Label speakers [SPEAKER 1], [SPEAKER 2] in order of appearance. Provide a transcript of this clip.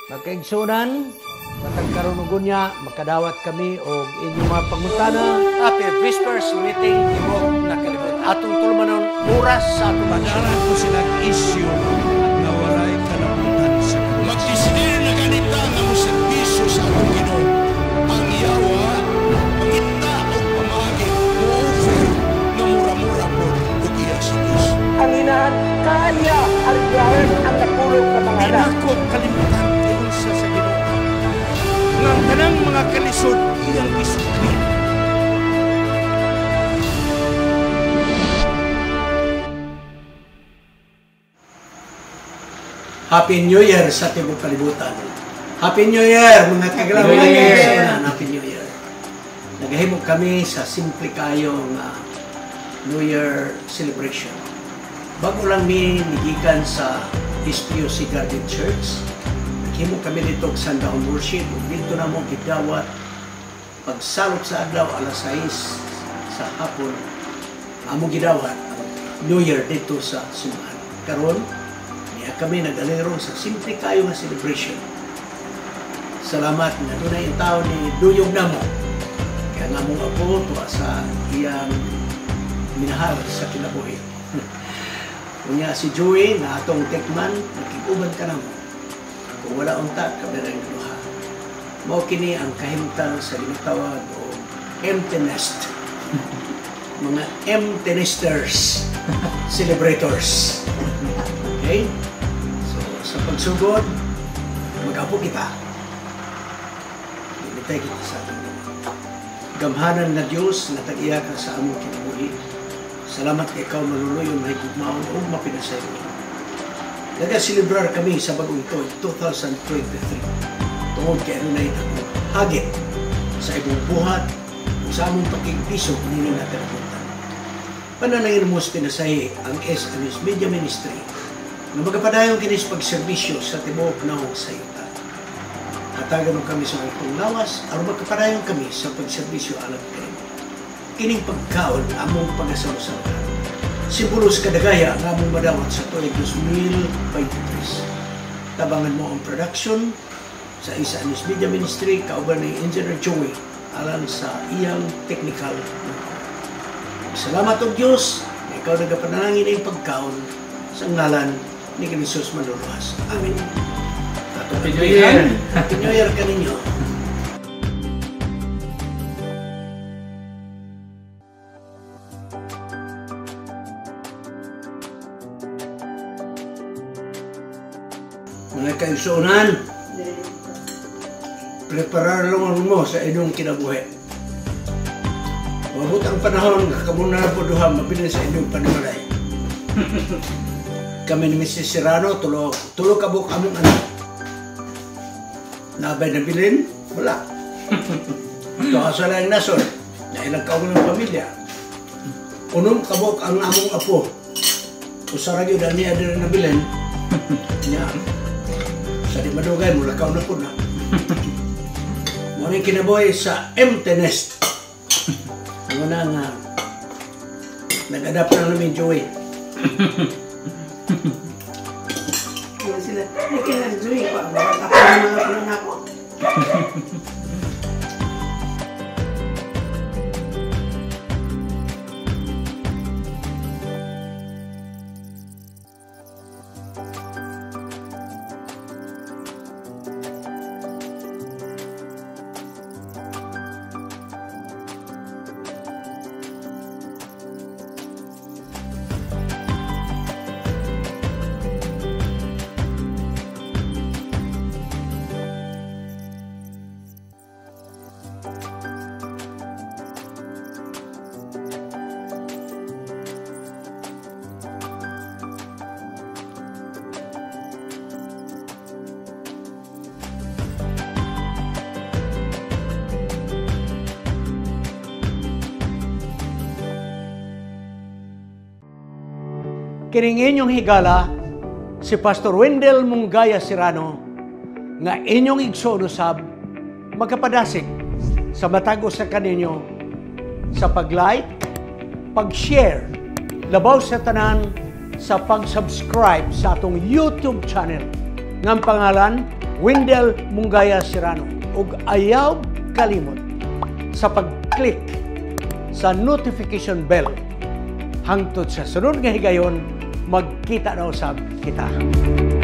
[SPEAKER 1] Magkaigsunan, matang karunugon niya, makadawat kami o inyong mga pangutana.
[SPEAKER 2] Happy Whispers meeting Tibok na kalibot. Atong tulmanon oras sa atong
[SPEAKER 3] Pag-aral ko silang issue na walay kalabutan sa Diyos.
[SPEAKER 4] Magdisidir na ganita nga mo servisyo sa atong Ginoo. Ang yawa, pangita o pamagi, mo-offer na mura-mura po ug iya sa Diyos.
[SPEAKER 5] Ang inahan, kanya aligaran ang napulog sa mga anak.
[SPEAKER 2] Pinako kalimutan tiyon sa Ginoo. Nang tanang mga kalisod iyang isukli.
[SPEAKER 1] Happy New Year sa Tibok Kalibutan. Happy New Year, mga kagalaw. Happy New Year. Nagahimog kami sa simple kayong New Year celebration. Bago lang mi nigikan sa SPOC Garden Church, naghimog kami dito sa Sundown Worship. Dito na mo gidawat pagsalot sa adlaw alas 6 sa hapon. Amo gidawat ang New Year dito sa simbahan. Karon kami nag-alero sa simple kayo nga celebration. Salamat na doon na yung tao ni Duyog na mo. Kaya nga mong apo, tuwa sa iyang minahal sa kinabuhi. Kunya si Joey na atong tekman, nakikuban ka na mo. Kung wala unta, kami rin luha. Mao kini ang kahimtang sa ginatawag o Emptynest. Mga Emptynester'S celebrators. Okay? Sa pagsugod, mag-apo kita. Limitay kita sa ating gamhanan na Diyos na tag-iya ka sa among kinabuhi. Salamat kay ikaw maluluyon na higugmaon o mapinasay mo. Nag-celebrar kami sa bagong ito, 2023. Tungod kay ano na itong hagit sa ibong buhat o sa among pagkikpiso kung hindi natin napunta. Pananangin mo pinasay ang S&S Media Ministry na magkapadayong kinis pagserbisyo sa tibok na sa yuta. Hatagan mo kami sa itong lawas, aron magkapadayong kami sa pagserbisyo alam kayo. Kining pagkaon among pag-asaw-asawahan. Simbolos kadagaya ang among madawat sa tuig 2023. Tabangan mo ang production sa S&S Media Ministry, kauban ni Engineer Joey, alang sa iyang technical. Salamat o Diyos na ikaw nagapanalangin ang pagkaon sa ngalan ni Jesus maluluhas. Amen.
[SPEAKER 2] Happy New Year!
[SPEAKER 1] Happy New Year ka ninyo. Mga kaigsuunan, preparar lang mo sa inyong kinabuhi. Mabut ang panahon, kakamuna na po duha, mabilis sa inyong panimalay. Kami ni Mrs. Serrano, tulo kabuk among anak. Nabay na bilin? Wala. Ito kasala ang nasod, na ilang kaong ng pamilya. Unong kabuk ang among apo. Usara yun, niya din na bilin. Niya, sa di madugay, mula kaon na po na. Mga kinabuhay sa Emptynest. Ang una nga, nag-adapt na namin Joey.
[SPEAKER 5] Kaya sila, nagkinag-joy ko. Ako naman ako.
[SPEAKER 1] Kining inyong higala, si Pastor Wendell Mongaya Serrano, nga inyong igsoon usab, magkapadasik sa matago sa kaninyo sa pag-like, pag-share, labaw sa tanan sa pag-subscribe sa atong YouTube channel ng pangalan Wendell Mongaya Serrano. Ug ayaw kalimot sa pag-click sa notification bell. Hangtod sa sunod nga higayon, magkita na usab kita.